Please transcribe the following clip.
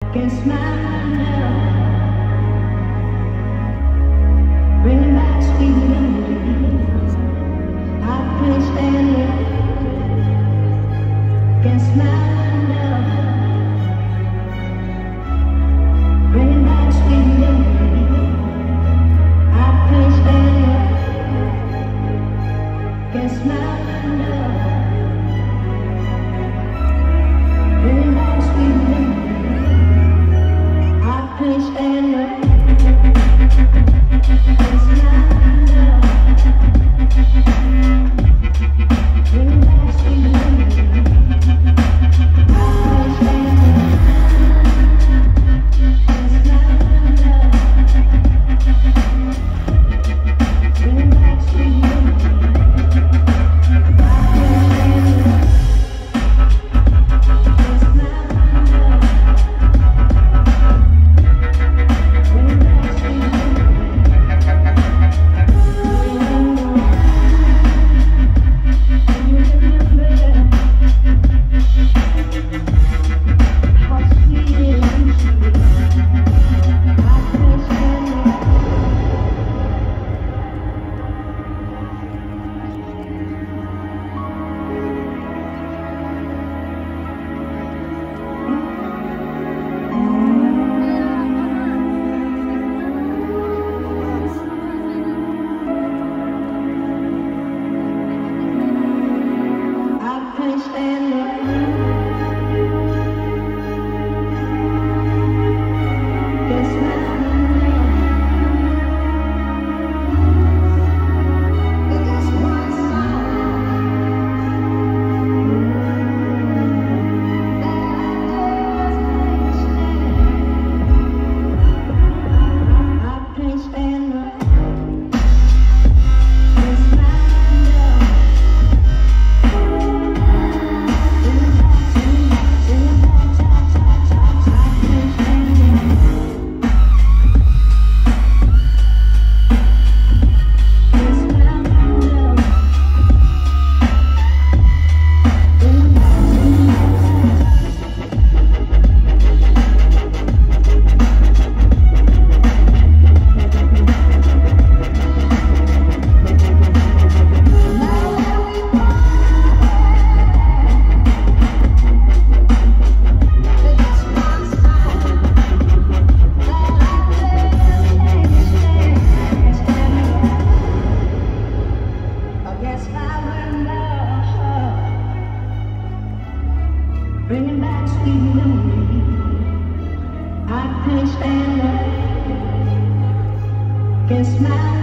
against my love, bringing back sweet memories. I couldn't stand it against my love, bringing back sweet memories. I couldn't stand it against my love, bringing back sweet memories. I couldn't stand it. Bringing back sweet memories. I couldn't stand it against my